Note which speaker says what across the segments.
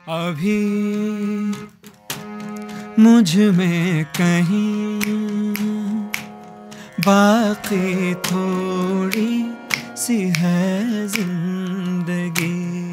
Speaker 1: अभी मुझ में कहीं बाकी थोड़ी सी है जिंदगी।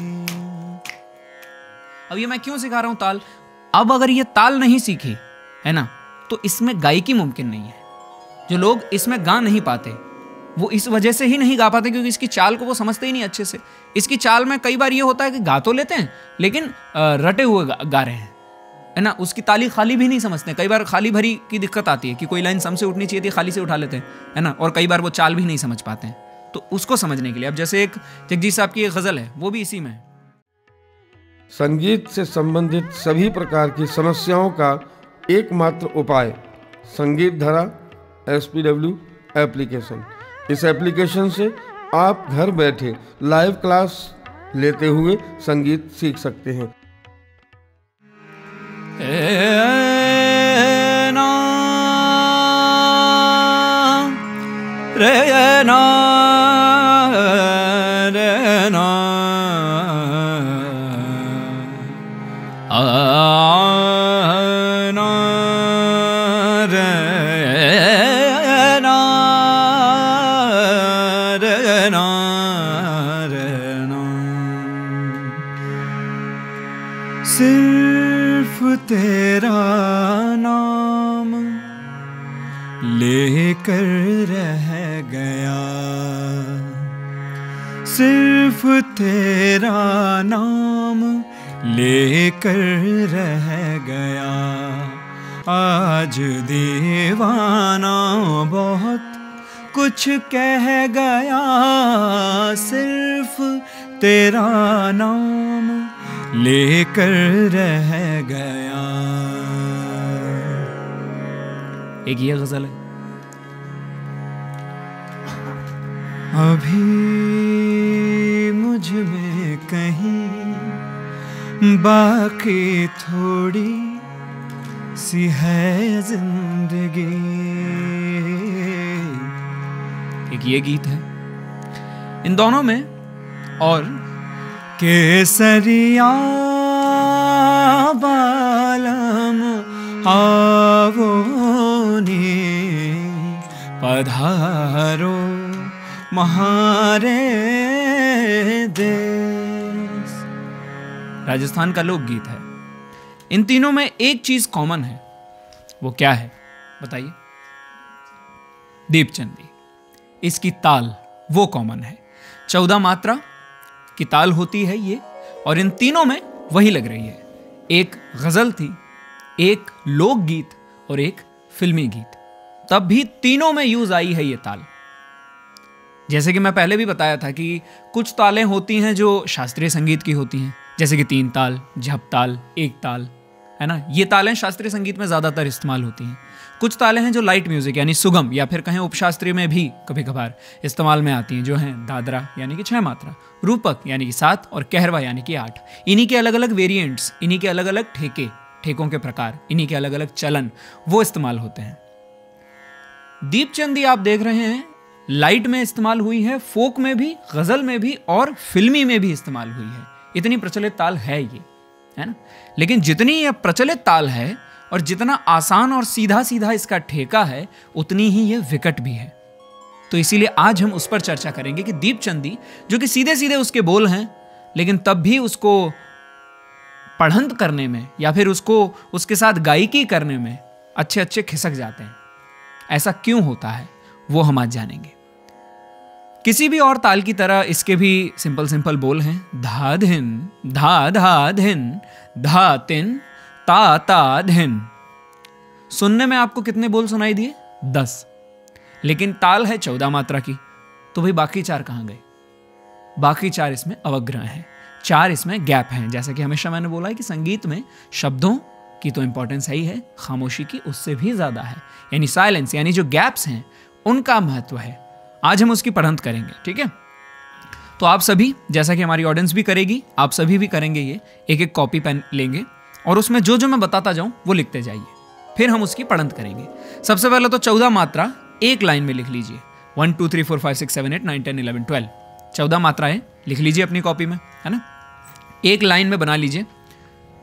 Speaker 1: अब ये मैं क्यों सिखा रहा हूं ताल? अब अगर ये ताल नहीं सीखी है ना, तो इसमें गायकी मुमकिन नहीं है। जो लोग इसमें गा नहीं पाते वो इस वजह से ही नहीं गा पाते क्योंकि इसकी चाल को वो समझते ही नहीं अच्छे से। इसकी चाल में कई बार ये होता है कि गा तो लेते हैं लेकिन रटे हुए गा रहे हैं, है ना। उसकी ताली खाली भी नहीं समझते। कई बार खाली भरी की दिक्कत आती है कि कोई लाइन सम से उठनी चाहिए थी, खाली से उठा लेते हैं, है ना। और कई बार वो चाल भी नहीं समझ पाते हैं। तो उसको समझने के लिए अब जैसे एक जगजीत साहब की एक गजल है, वो भी इसी में है।
Speaker 2: संगीत से संबंधित सभी प्रकार की समस्याओं का एकमात्र उपाय संगीत धारा SPW एप्लीकेशन। इस एप्लीकेशन से आप घर बैठे लाइव क्लास लेते हुए संगीत सीख सकते हैं।
Speaker 1: सिर्फ तेरा नाम लेकर रह गया, सिर्फ तेरा नाम लेकर रह गया। आज दीवाना बहुत कुछ कह गया, सिर्फ तेरा नाम लेकर रह गया। एक ये गजल है। अभी मुझ में कहीं बाकी थोड़ी सी है जिंदगी। एक ये गीत है। इन दोनों में और केसरिया बालम आवो नी पधारो महारे देश, राजस्थान का लोकगीत है। इन तीनों में एक चीज कॉमन है, वो क्या है बताइए? दीपचंदी। इसकी ताल वो कॉमन है। 14 मात्रा की ताल होती है ये, और इन तीनों में वही लग रही है। एक गजल थी, एक लोकगीत और एक फिल्मी गीत, तब भी तीनों में यूज आई है ये ताल। जैसे कि मैं पहले भी बताया था कि कुछ तालें होती हैं जो शास्त्रीय संगीत की होती हैं, जैसे कि 3 ताल, झप ताल, एक ताल, है ना। ये तालें शास्त्रीय संगीत में ज्यादातर इस्तेमाल होती हैं। कुछ तालें हैं जो लाइट म्यूजिक यानी सुगम या फिर कहें उपशास्त्रीय में भी कभी कभार इस्तेमाल में आती हैं, जो हैं दादरा यानी कि 6 मात्रा, रूपक यानी कि 7 और कहरवा यानी कि 8। इन्हीं के अलग अलग वेरिएंट्स, इन्हीं के अलग अलग ठेकों के प्रकार, इन्हीं के अलग अलग चलन वो इस्तेमाल होते हैं। दीपचंदी आप देख रहे हैं लाइट में इस्तेमाल हुई है, फोक में भी, गजल में भी और फिल्मी में भी इस्तेमाल हुई है। इतनी प्रचलित ताल है ये, है ना। लेकिन जितनी ये प्रचलित ताल है और जितना आसान और सीधा सीधा इसका ठेका है, उतनी ही ये विकट भी है। तो इसीलिए आज हम उस पर चर्चा करेंगे कि दीपचंदी, जो कि सीधे सीधे उसके बोल हैं, लेकिन तब भी उसको पढ़ंत करने में या फिर उसको उसके साथ गायकी करने में अच्छे अच्छे खिसक जाते हैं। ऐसा क्यों होता है वो हम आज जानेंगे। किसी भी और ताल की तरह इसके भी सिंपल बोल हैं। धा धिन, धा धा धिन, धा तिन, ता ता धिन। सुनने में आपको कितने बोल सुनाई दिए? 10। लेकिन ताल है 14 मात्रा की, तो भाई बाकी 4 कहां गए? बाकी 4 इसमें अवग्रह हैं, 4 इसमें गैप हैं। जैसा कि हमेशा मैंने बोला है कि संगीत में शब्दों की तो इंपॉर्टेंस है ही है, खामोशी की उससे भी ज्यादा है, यानी साइलेंस, यानी जो गैप्स हैं उनका महत्व है। आज हम उसकी पढ़ंत करेंगे, ठीक है। तो आप सभी, जैसा कि हमारी ऑडियंस भी करेगी, आप सभी भी करेंगे ये, एक एक कॉपी पेन लेंगे और उसमें जो जो मैं बताता जाऊं वो लिखते जाइए, फिर हम उसकी पढ़ंत करेंगे। सबसे पहले तो 14 मात्रा एक लाइन में लिख लीजिए। 1 2 3 4 5 6 7 8 9 10 11 12 14 मात्राएं लिख लीजिए अपनी कॉपी में, है ना। एक लाइन में बना लीजिए।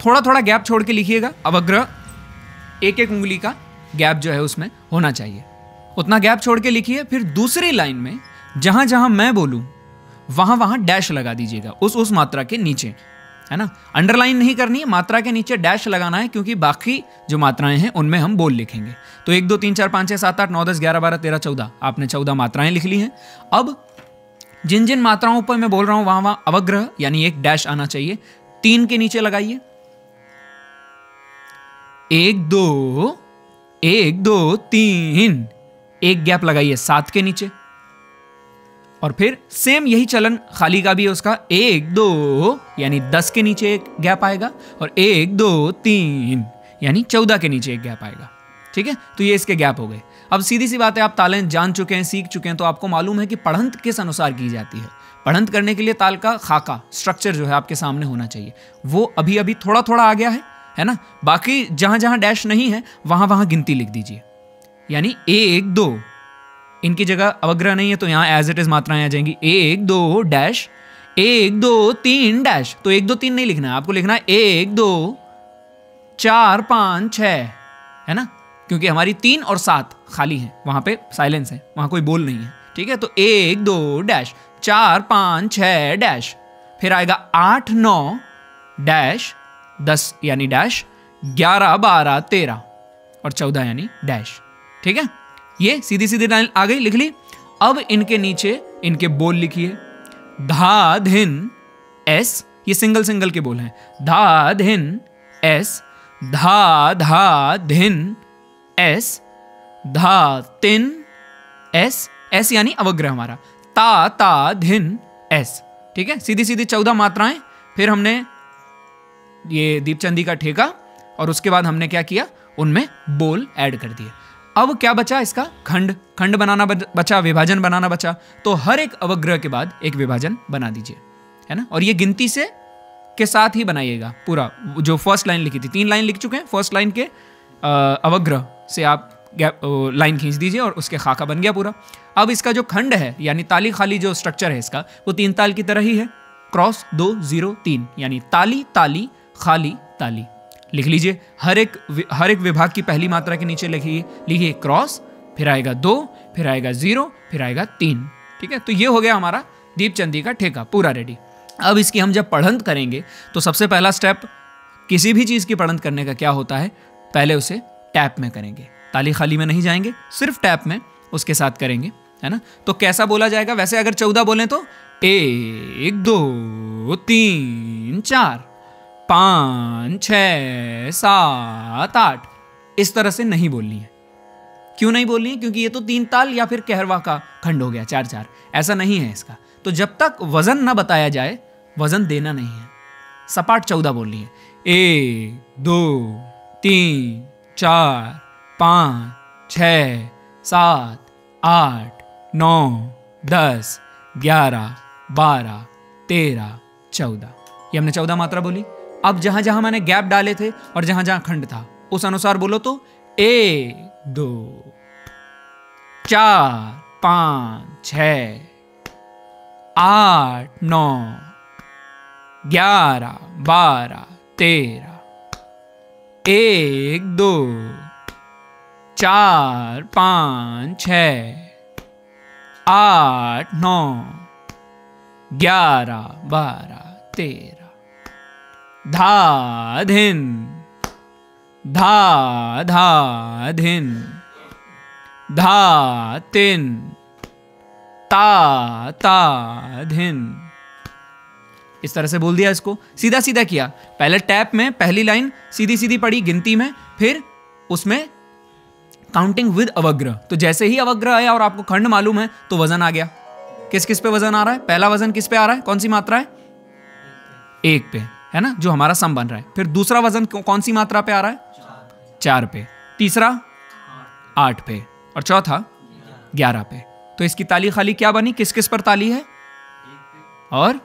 Speaker 1: थोड़ा थोड़ा गैप छोड़ के लिखिएगा, अवग्रह एक एक उंगली का गैप जो है उसमें होना चाहिए, उतना गैप छोड़ के लिखिए। फिर दूसरी लाइन में जहां जहां मैं बोलूं वहां वहां डैश लगा दीजिएगा उस मात्रा के नीचे, है ना। अंडरलाइन नहीं करनी है, मात्रा के नीचे डैश लगाना है, क्योंकि बाकी जो मात्राएं हैं उनमें हम बोल लिखेंगे। तो 1 2 3 4 5 6 7 8 9 10 11 12 13 14 आपने 14 मात्राएं लिख ली हैं। अब जिन जिन मात्राओं पर मैं बोल रहा हूं वहां वहां अवग्रह यानी एक डैश आना चाहिए। 3 के नीचे लगाइए, 1 2 3, एक गैप लगाइए 7 के नीचे, और फिर सेम यही चलन खाली का भी है उसका, 1 2 यानी 10 के नीचे एक गैप आएगा, और 1 2 3 यानी 14 के नीचे एक गैप आएगा। ठीक है, तो ये इसके गैप हो गए। अब सीधी सी बात है, आप तालें जान चुके हैं, सीख चुके हैं, तो आपको मालूम है कि पढ़ंत किस अनुसार की जाती है। पढ़ंत करने के लिए ताल का खाका स्ट्रक्चर जो है आपके सामने होना चाहिए, वो अभी अभी थोड़ा थोड़ा आ गया है ना। बाकी जहां जहां डैश नहीं है वहां वहां गिनती लिख दीजिए, यानी 1 2, इनकी जगह अवग्रह नहीं है तो यहां एज इट इज मात्राएं आ जाएंगी, 1 2 डैश, 1 2 3 डैश। तो 1 2 3 नहीं लिखना है, आपको लिखना है 1 2 4 5 6, है ना, क्योंकि हमारी 3 और 7 खाली हैं, वहां पे साइलेंस है, वहां कोई बोल नहीं है। ठीक है, तो 1 2 डैश, 4 5 6 डैश, फिर आएगा 8 9 डैश, 10 यानी डैश, 11 12 13 और 14 यानी डैश। ठीक है, ये सीधी सीधी लाइन आ गई, लिख ली। अब इनके नीचे इनके बोल लिखिए, धा धिन एस, ये सिंगल सिंगल के बोल हैं, धा धिन एस, धा धा धिन एस, धा तिन एस, एस यानी अवग्रह हमारा, ता ता धिन एस। ठीक है, सीधी सीधी 14 मात्राएं। फिर हमने ये दीपचंदी का ठेका, और उसके बाद हमने क्या किया, उनमें बोल ऐड कर दिए। अब क्या बचा, इसका खंड, खंड बनाना बचा, विभाजन बनाना बचा। तो हर एक अवग्रह के बाद एक विभाजन बना दीजिए, है ना। और ये गिनती से के साथ ही बनाइएगा पूरा। जो फर्स्ट लाइन लिखी थी, 3 लाइन लिख चुके हैं, फर्स्ट लाइन के अवग्रह से आप लाइन खींच दीजिए और उसके खाका बन गया पूरा। अब इसका जो खंड है यानी ताली खाली जो स्ट्रक्चर है इसका, वो 3 ताल की तरह ही है, क्रॉस 2 0 3, यानी ताली ताली खाली ताली। लिख लीजिए, हर एक विभाग की पहली मात्रा के नीचे लिखिए क्रॉस, फिर आएगा 2, फिर आएगा 0, फिर आएगा 3। ठीक है, तो ये हो गया हमारा दीपचंदी का ठेका पूरा रेडी। अब इसकी हम जब पढ़ंत करेंगे तो सबसे पहला स्टेप किसी भी चीज की पढ़ंत करने का क्या होता है, पहले उसे टैप में करेंगे, ताली खाली में नहीं जाएंगे, सिर्फ टैप में उसके साथ करेंगे, है ना। तो कैसा बोला जाएगा, वैसे अगर 14 बोलें तो 1 2 3 4 5 6 7 8, इस तरह से नहीं बोलनी है। क्यों नहीं बोलनी है, क्योंकि ये तो 3 ताल या फिर कहरवा का खंड हो गया, 4 4, ऐसा नहीं है इसका। तो जब तक वजन ना बताया जाए, वजन देना नहीं है, सपाट 14 बोलनी है। 1 2 3 4 5 6 7 8 9 10 11 12 13 14, ये हमने 14 मात्रा बोली। अब जहां जहां मैंने गैप डाले थे और जहां जहां खंड था उस अनुसार बोलो तो 1 2 4 5 6 8 9 11 12 13, 1 2 4 5 6 8 9 11 12 13, धा धिन धा धा धिन, धा तिन ता ता धिन। इस तरह से बोल दिया, इसको सीधा सीधा किया। पहले टैप में पहली लाइन सीधी सीधी पढ़ी गिनती में, फिर उसमें काउंटिंग विद अवग्रह। तो जैसे ही अवग्रह आया और आपको खंड मालूम है तो वजन आ गया। किस किस पे वजन आ रहा है, पहला वजन किस पे आ रहा है, कौन सी मात्रा है, 1 पे, है ना, जो हमारा सम बन रहा है। फिर दूसरा वजन कौन सी मात्रा पे आ रहा है, 4 पे, तीसरा 8 पे, और चौथा 11 पे। तो इसकी ताली खाली क्या बनी, किस किस पर ताली है, और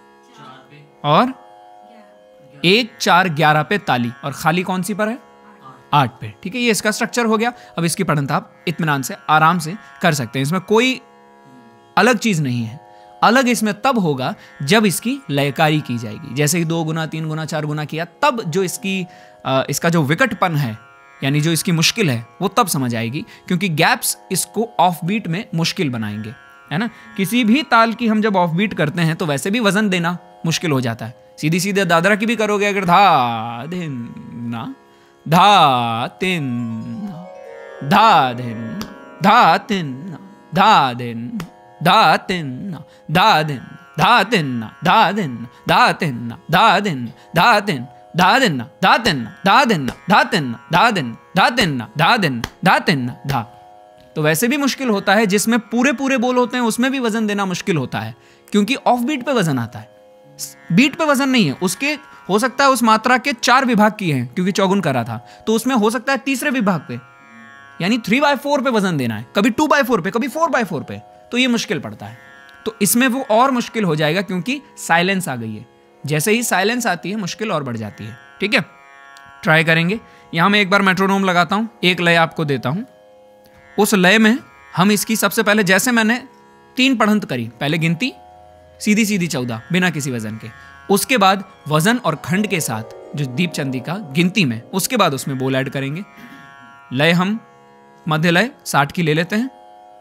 Speaker 1: 1 4 11 पे ताली, और खाली कौन सी पर है, 8 पे। ठीक है, ये इसका स्ट्रक्चर हो गया। अब इसकी पढ़ंत आप इत्मीनान से आराम से कर सकते हैं, इसमें कोई अलग चीज नहीं है। अलग इसमें तब होगा जब इसकी लयकारी की जाएगी। जैसे ही 2 गुना 3 गुना 4 गुना किया, तब जो इसका जो विकटपन है, यानी जो इसकी मुश्किल है, वो तब समझ आएगी, क्योंकि गैप्स इसको ऑफ बीट में मुश्किल बनाएंगे, है ना। किसी भी ताल की हम जब ऑफ बीट करते हैं तो वैसे भी वजन देना मुश्किल हो जाता है। सीधी सीधे दादरा की भी करोगे अगर धा धिन ना धा तिन धा धिन धा तिन धा दिन धा तिन धा दिन धा तिन धा दिन धा तिन धा दिन धा तिन धा दिन धा तिन धा दिन धा तिन धा दिन धा तिन धा दिन धा तिन धा। तो वैसे भी मुश्किल होता है, जिसमें पूरे पूरे बोल होते हैं उसमें भी वजन देना मुश्किल होता है, क्योंकि ऑफ बीट पे वजन आता है, बीट पे वजन नहीं है। उसके हो सकता है उस मात्रा के 4 विभाग किए हैं, क्योंकि चौगुन करा था, तो उसमें हो सकता है तीसरे विभाग पे, यानी 3/4 पे वजन देना है, कभी 2/4 पे, कभी 4/4 पे, तो ये मुश्किल पड़ता है। तो इसमें वो और मुश्किल हो जाएगा, क्योंकि साइलेंस आ गई है। जैसे ही साइलेंस आती है मुश्किल और बढ़ जाती है। ठीक है, ट्राई करेंगे। यहां मैं एक बार मेट्रोनोम लगाता हूं, एक लय आपको देता हूं। उस लय में हम इसकी सबसे पहले, जैसे मैंने 3 पढ़ंत करी, पहले गिनती सीधी सीधी 14 बिना किसी वजन के, उसके बाद वजन और खंड के साथ जो दीपचंदी का गिनती में, उसके बाद उसमें बोल ऐड करेंगे। लय हम मध्य लय 60 की ले लेते हैं,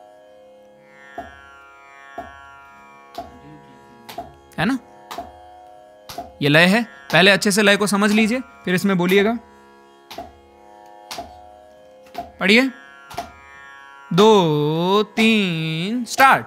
Speaker 1: है ना। ये लय है, पहले अच्छे से लय को समझ लीजिए, फिर इसमें बोलिएगा। पढ़िए, 2 3 स्टार्ट।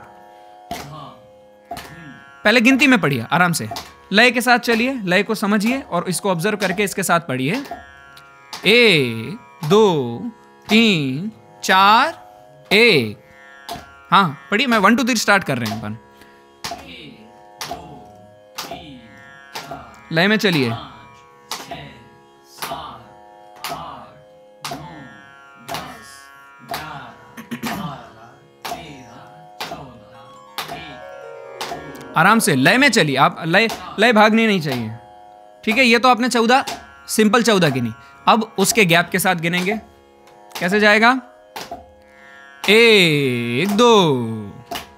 Speaker 1: पहले गिनती में पढ़िए आराम से, लय के साथ चलिए, लय को समझिए और इसको ऑब्जर्व करके इसके साथ पढ़िए। 1 2 3 4 1। हाँ पढ़िए, मैं 1 2 3 स्टार्ट कर रहे हैं अपन। लय में चलिए। आराम से लय में चलिए आप, लय भागनी नहीं चाहिए। ठीक है, ये तो आपने 14 सिंपल 14 गिनी। अब उसके गैप के साथ गिनेंगे। कैसे जाएगा? 1 2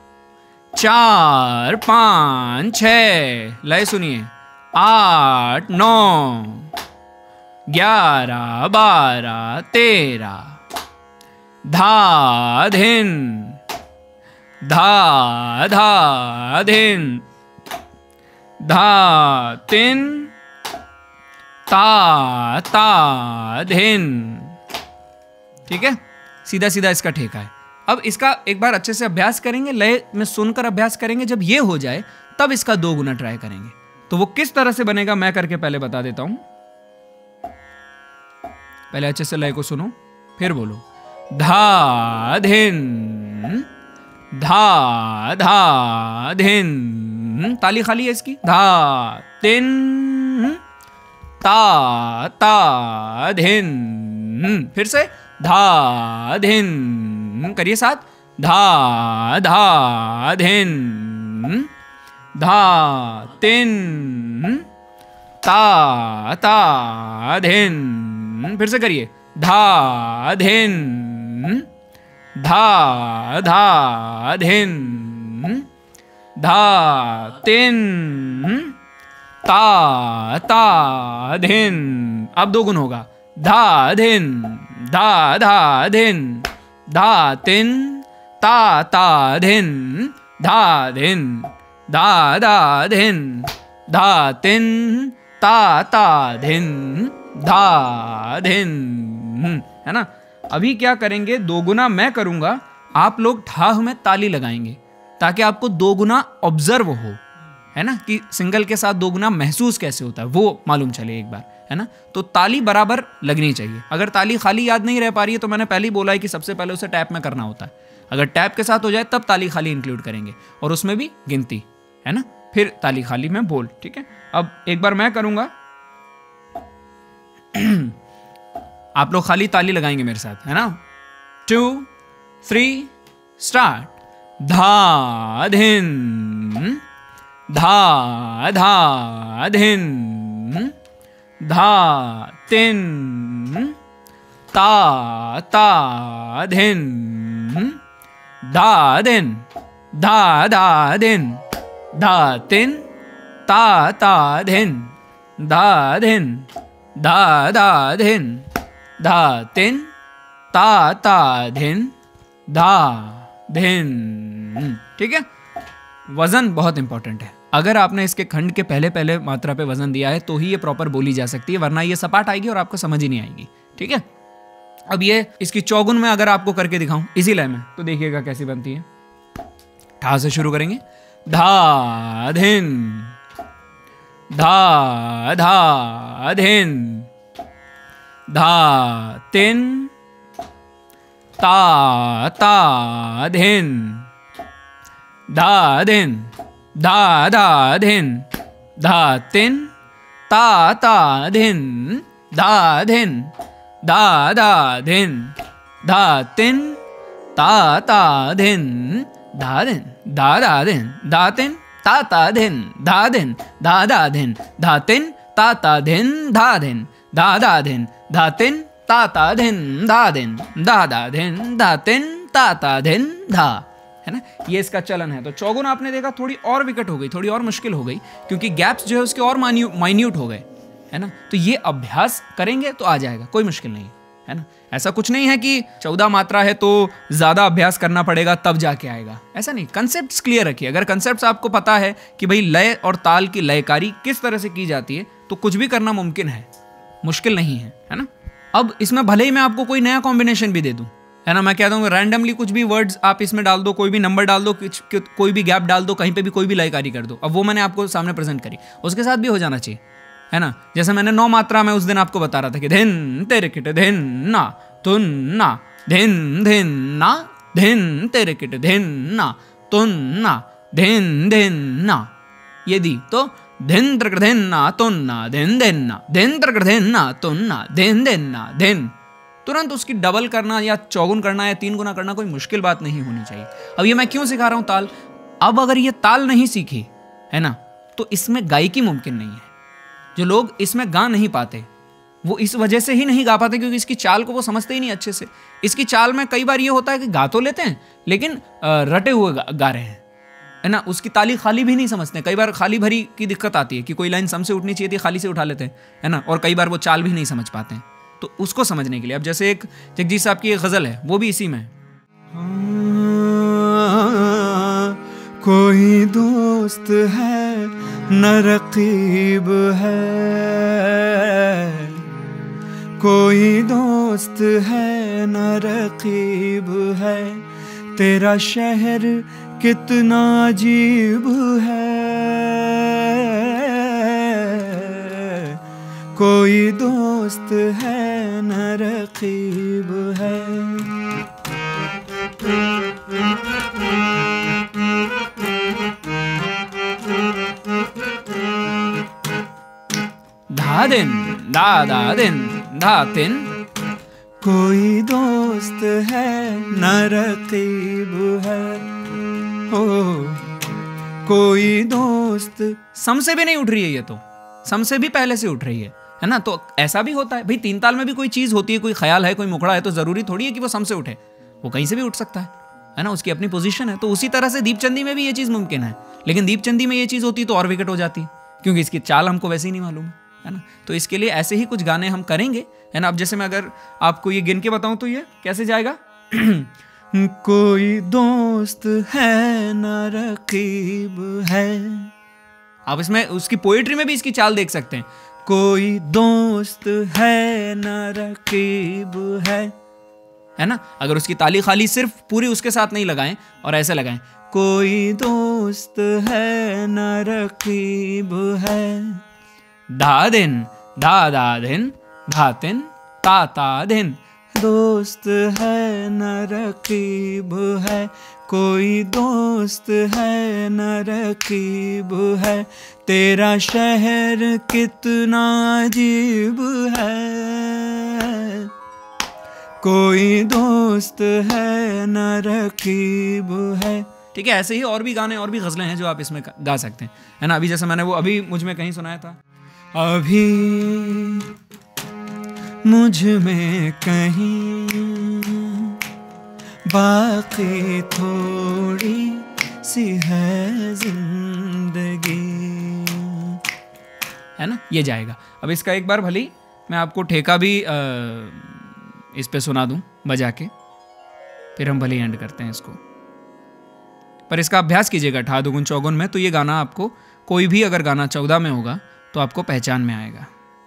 Speaker 1: 4 5 6। लय सुनिए, 8 9 11 12 13। धा धिन धा धा धिन धा तिन ता ता धिन। ठीक है, सीधा सीधा इसका ठेका है। अब इसका एक बार अच्छे से अभ्यास करेंगे, लय में सुनकर अभ्यास करेंगे। जब ये हो जाए तब इसका 2 गुना ट्राई करेंगे। तो वो किस तरह से बनेगा मैं करके पहले बता देता हूं। पहले अच्छे से लय को सुनो, फिर बोलो। धा धिन धा धा धिन, ताली खाली है इसकी। धा तिन ता ता धिन, फिर से धा धिन, करिए साथ। धा धा धिन धा तिन ता ता धिन, फिर से करिए। धा धिन धा धा धिन धा तिन ता ता धिन। अब 2 गुण होगा। धा धिन धा धा धिन धा तिन ता ता धिन धा धिन धा धा धिन धा तिन ता ता धिन धा धिन, है ना। अभी क्या करेंगे, 2 गुना मैं करूंगा, आप लोग ठाह में ताली लगाएंगे, ताकि आपको 2 गुना ऑब्जर्व हो, है ना, कि सिंगल के साथ 2 गुना महसूस कैसे होता है वो मालूम चले एक बार, है ना। तो ताली बराबर लगनी चाहिए। अगर ताली खाली याद नहीं रह पा रही है तो मैंने पहले ही बोला है कि सबसे पहले उसे टैप में करना होता है। अगर टैप के साथ हो जाए तब ताली खाली इंक्लूड करेंगे, और उसमें भी गिनती, है ना, फिर ताली खाली में बोल। ठीक है, अब एक बार मैं करूंगा, आप लोग खाली ताली लगाएंगे मेरे साथ, है ना। 2 3 स्टार्ट। धा धिन धा धा धिन धा तिन ता ता धिन धा दिन धा धा दिन धा तिन ता ता धिन धा धिन धा धा धिन धा तिन ता ता धिन धा धिन। ठीक है, वजन बहुत इंपॉर्टेंट है। अगर आपने इसके खंड के पहले पहले मात्रा पे वजन दिया है तो ही ये प्रॉपर बोली जा सकती है, वरना ये सपाट आएगी और आपको समझ ही नहीं आएगी। ठीक है, अब ये इसकी चौगुन में अगर आपको करके दिखाऊं इसी लय में तो देखिएगा कैसी बनती है। ठा से शुरू करेंगे, धा धिन धा धा धिन धा तिन ता ता धिन धा धिन धा धा धिन धा तिन ता ता धिन धा धिन धा धा धिन धा तिन ता ता धिन धा धिन धा धा धिन धा तिन ता ता धिन धा धिन धा धा धिन धा तिन ता ता धिन धा धिन धा धा धिन धा तिन ता ता धिन धा धिन धा धा धिन धा तिन ता ता धिन धा, है ना। ये इसका चलन है। तो चौगुन आपने देखा थोड़ी और विकट हो गई, थोड़ी और मुश्किल हो गई, क्योंकि गैप्स जो है उसके और माइन्यूट हो गए, है ना। तो ये अभ्यास करेंगे तो आ जाएगा, कोई मुश्किल नहीं है ना। ऐसा कुछ नहीं है कि 14 मात्रा है तो ज्यादा अभ्यास करना पड़ेगा तब जाके आएगा, ऐसा नहीं। कंसेप्ट्स क्लियर रखिए। अगर कंसेप्ट्स आपको पता है कि भाई लय और ताल की लयकारी किस तरह से की जाती है तो कुछ भी करना मुमकिन है, मुश्किल नहीं है ना। अब इसमें भले ही मैं आपको कोई नया कॉम्बिनेशन भी दे दूं, है ना, मैं कहता हूँ रैंडमली कुछ भी वर्ड्स आप इसमें डाल दो, कोई भी नंबर डाल दो, कोई भी गैप डाल दो, कहीं पे भी कोई भी लयकारी कर दो। अब वो मैंने आपको सामने प्रेजेंट करी, उसके साथ भी हो जाना चाहिए, है ना। जैसे मैंने 9 मात्रा में उस दिन आपको बता रहा था कि धिन तेरे किट धिन ना तुन ना धिन धिन ना धिन तेरे किट धिन ना तुन ना धिन धिन ना, ये दी तो धिन त्रक धिन ना तुन ना धिन धिन ना धिन त्रक धिन ना तुन ना धिन धिन ना धिन। तुरंत उसकी डबल करना या चौगुन करना या 3 गुना करना कोई मुश्किल बात नहीं होनी चाहिए। अब ये मैं क्यों सिखा रहा हूं ताल, अब अगर ये ताल नहीं सीखी, है ना, तो इसमें गायकी मुमकिन नहीं है। जो लोग इसमें गा नहीं पाते वो इस वजह से ही नहीं गा पाते क्योंकि इसकी चाल को वो समझते ही नहीं अच्छे से। इसकी चाल में कई बार ये होता है कि गा तो लेते हैं लेकिन रटे हुए गा रहे हैं, है ना। उसकी ताली खाली भी नहीं समझते, कई बार खाली भरी की दिक्कत आती है कि कोई लाइन सम से उठनी चाहिए थी, खाली से उठा लेते हैं, है ना। और कई बार वो चाल भी नहीं समझ पाते हैं। तो उसको समझने के लिए अब जैसे एक जगजीत साहब की एक गजल है, वो भी इसी में
Speaker 3: कोई दोस्त है न रकीब है, कोई दोस्त है न रकीब है, तेरा शहर कितना अजीब है, कोई दोस्त है न रकीब है।
Speaker 1: धा दिन धा धा दिन धा तिन,
Speaker 3: कोई दोस्त है न रकीब है, ओ कोई दोस्त।
Speaker 1: सम से भी नहीं उठ रही है, ये तो सम से भी पहले से उठ रही है ना। तो ऐसा भी होता है भाई, 3 ताल में भी कोई चीज होती है, कोई ख्याल है, कोई मुखड़ा है, तो जरूरी थोड़ी है कि वो सम से उठे, वो कहीं से भी उठ सकता है ना। उसकी अपनी पोजीशन है। तो उसी तरह से दीपचंदी में भी ये चीज मुमकिन है, लेकिन दीपचंदी में ये चीज होती तो और विकट हो जाती, क्योंकि इसकी चाल हमको वैसे ही नहीं मालूम है ना। तो इसके लिए ऐसे ही कुछ गाने हम करेंगे, है ना। अब जैसे मैं अगर आपको ये गिन के बताऊं तो ये कैसे जाएगा
Speaker 3: कोई दोस्त है न रकीब है।
Speaker 1: आप इसमें उसकी पोएट्री में भी इसकी चाल देख सकते हैं।
Speaker 3: कोई दोस्त है न रकीब है
Speaker 1: ना। अगर उसकी ताली खाली सिर्फ पूरी उसके साथ नहीं लगाएं और ऐसे लगाएं,
Speaker 3: कोई दोस्त है न रकीब है,
Speaker 1: धा दिन धा धा दिन धा तिन ता ता दिन,
Speaker 3: दोस्त है न रकीब है, कोई दोस्त है न रकीब है, तेरा शहर कितना अजीब है, कोई दोस्त है न रकीब है।
Speaker 1: ठीक है, ऐसे ही और भी गाने और भी गजलें हैं जो आप इसमें गा सकते हैं, है ना। अभी जैसे मैंने वो अभी मुझ में कहीं सुनाया था,
Speaker 3: अभी मुझ में कहीं बाकी थोड़ी सी है जिंदगी।
Speaker 1: है ना, ये जाएगा। अब इसका एक बार भली मैं आपको ठेका भी इस पे सुना दूं बजा के, फिर हम भले एंड करते हैं इसको। पर इसका अभ्यास कीजिएगा ठा दुगुन चौगुन में, तो ये गाना आपको, कोई भी अगर गाना 14 में होगा तो आपको पहचान में आएगा।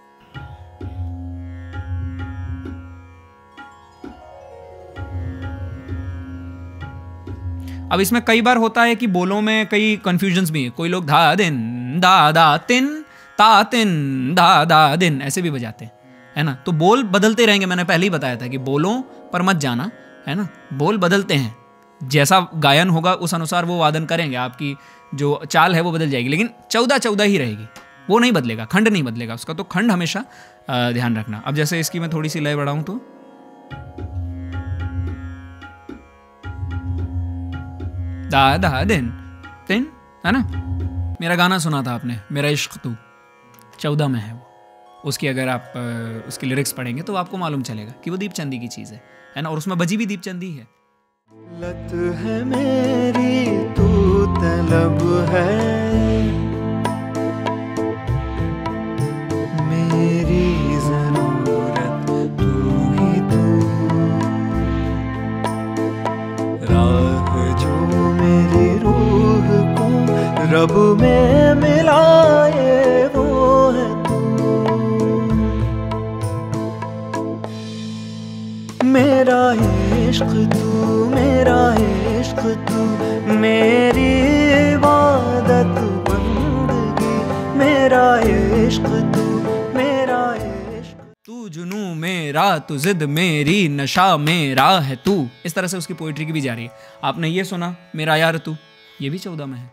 Speaker 1: अब इसमें कई बार होता है कि बोलों में कई कंफ्यूजन्स भी है। कोई लोग धा दिन दा दा तिन ता तिन दा दा दिन ऐसे भी बजाते हैं, है ना। तो बोल बदलते रहेंगे, मैंने पहले ही बताया था कि बोलों पर मत जाना, है ना। बोल बदलते हैं, जैसा गायन होगा उस अनुसार वो वादन करेंगे, आपकी जो चाल है वो बदल जाएगी, लेकिन 14-14 ही रहेगी, वो नहीं बदलेगा, खंड नहीं बदलेगा उसका। तो खंड हमेशा ध्यान रखना। अब जैसे इसकी मैं थोड़ी सी लय बढ़ाऊं तो दा दा दिन तिन, है ना। मेरा गाना सुना था आपने, मेरा इश्क तू, 14 में है वो। उसकी अगर आप उसकी लिरिक्स पढ़ेंगे तो आपको मालूम चलेगा कि वो दीपचंदी की चीज़ है ना। और उसमें बजी भी दीपचंदी है।
Speaker 3: लत है मेरी तू तलब है, मेरी जरूरत तू ही तू, राह जो मेरी रूह को रब में मिलाए वो है तू, मेरा इश्क तू, मेरा इश्क तू, मेरी इबादत बंदगी, मेरा इश्क तू, मेरा इश्क
Speaker 1: तू जुनू मेरा, तू जिद मेरी, नशा मेरा है तू। इस तरह से उसकी पोइट्री की भी जा रही है। आपने ये सुना मेरा यार तू, ये भी 14 में है।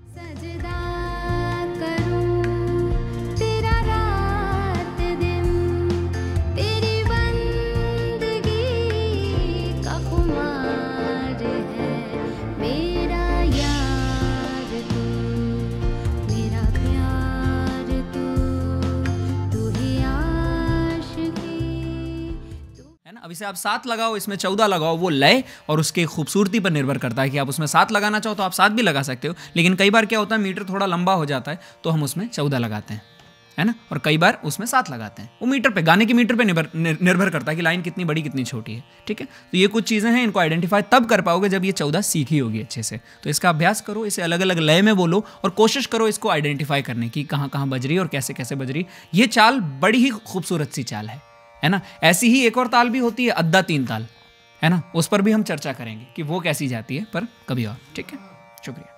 Speaker 1: अब इसे आप 7 लगाओ, इसमें 14 लगाओ, वो लय और उसके खूबसूरती पर निर्भर करता है कि आप उसमें 7 लगाना चाहो तो आप 7 भी लगा सकते हो। लेकिन कई बार क्या होता है, मीटर थोड़ा लंबा हो जाता है तो हम उसमें 14 लगाते हैं, है ना। और कई बार उसमें 7 लगाते हैं। वो मीटर पे, गाने के मीटर पे निर्भर करता है कि लाइन कितनी बड़ी कितनी छोटी है, ठीक है। तो ये कुछ चीज़ें हैं, इनको आइडेंटिफाई तब कर पाओगे जब ये 14 सीखी होगी अच्छे से। तो इसका अभ्यास करो, इसे अलग अलग लय में बोलो और कोशिश करो इसको आइडेंटिफाई करने की, कहाँ कहाँ बज रही है और कैसे कैसे बज रही। ये चाल बड़ी ही खूबसूरत सी चाल है ना। ऐसी ही एक और ताल भी होती है, अद्दा 3 ताल, है ना। उस पर भी हम चर्चा करेंगे कि वो कैसी जाती है, पर कभी और। ठीक है, शुक्रिया।